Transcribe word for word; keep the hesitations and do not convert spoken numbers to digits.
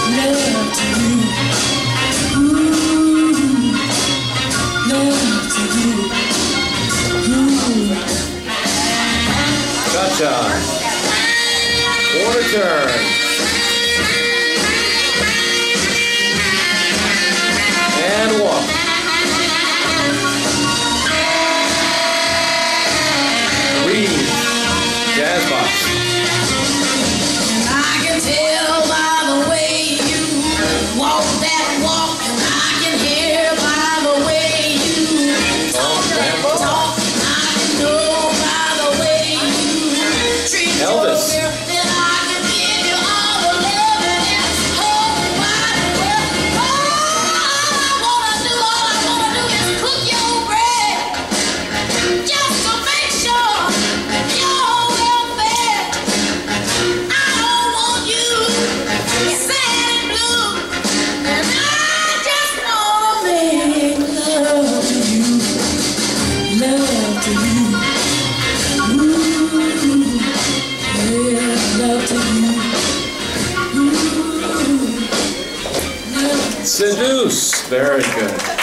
love to you. Ooh, love to you. Ooh. Gotcha. Quarter turn. And walk. Reed, jazz box. I can tell by the way you walk that walk, and I can hear by the way you talk that talk. I can know by the way you treat Elvis. your girl that I can give you all the love and this whole wide world. All I wanna do, all I wanna do is cook your bread, just to make sure you're well fed. I don't want you sad and blue, and I just wanna make love to you, love to you. Ooh, yeah, love to you. Ooh, love. Seduce. Very good.